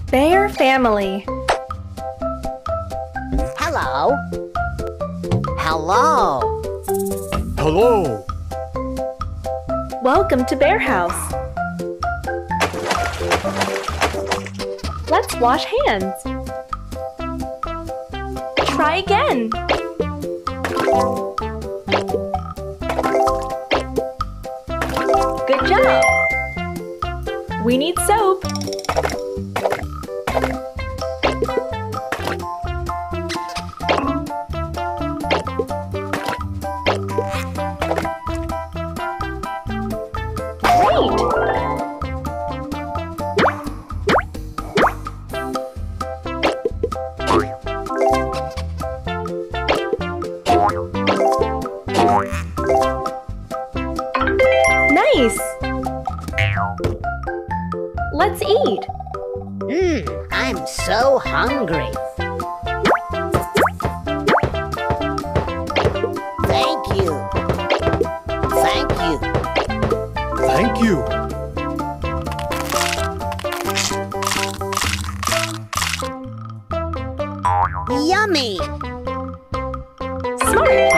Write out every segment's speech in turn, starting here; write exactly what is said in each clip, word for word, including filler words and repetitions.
Bear family. Hello. Hello. Hello. Welcome to Bear House. Let's wash hands. Try again. Good job. We need soap. Great. Nice. Let's eat. Mmm, I'm so hungry. Thank you. Thank you. Thank you. Yummy. Smart.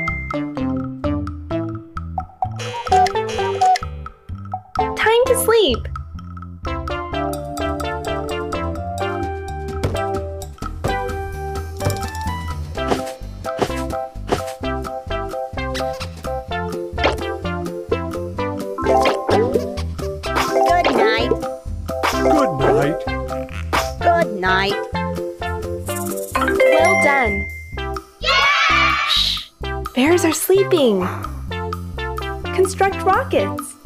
Time to sleep. Good night. Good night. Good night. Well done. Shh. Bears are sleeping. Construct rockets.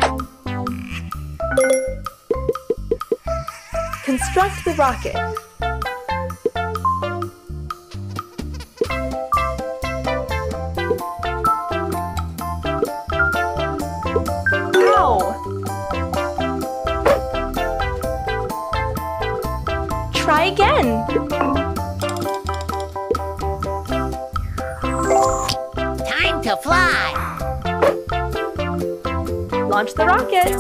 Construct the rocket. Ow! Try again. Time to fly. Launch the rocket.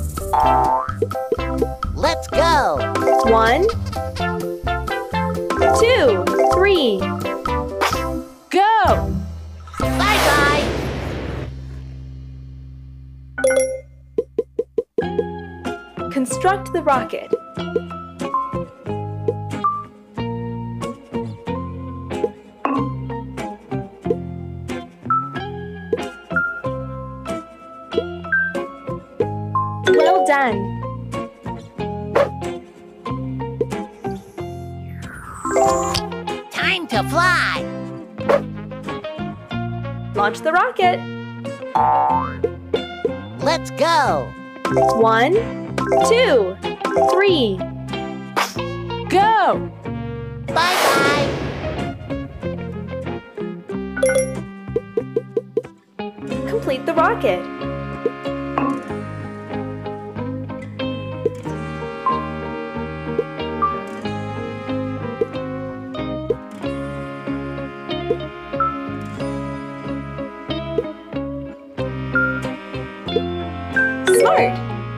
Let's go. One, two, three. Go! Bye-bye. Construct the rocket. Well done. Time to fly. Launch the rocket. Let's go. One, two, three. Go! Bye-bye. Complete the rocket. Smart!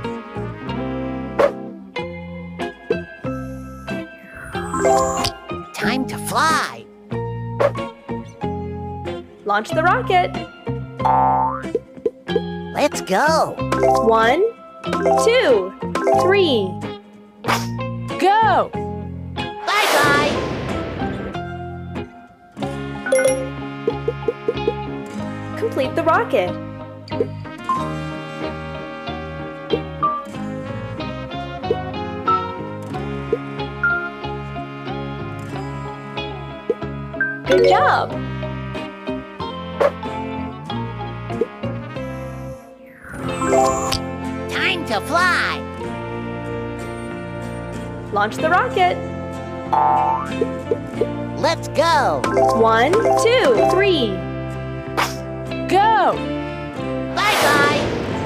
Time to fly. Launch the rocket. Let's go. One, two, three. Go! Bye-bye. Complete the rocket. Good job! Time to fly. Launch the rocket. Let's go. One, two, three. Go! Bye-bye.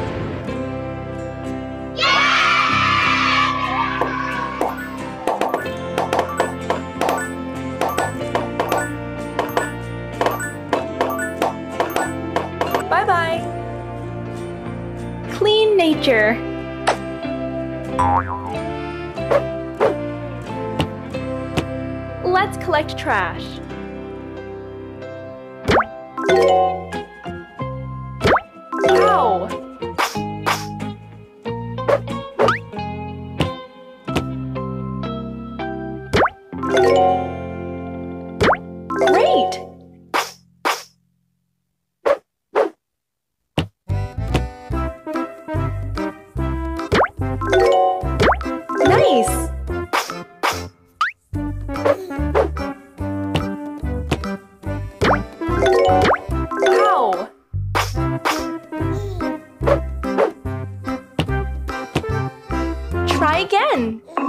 Bye-bye. Clean nature. Let's collect trash. Ow! Great! Nice! Ow! Try again.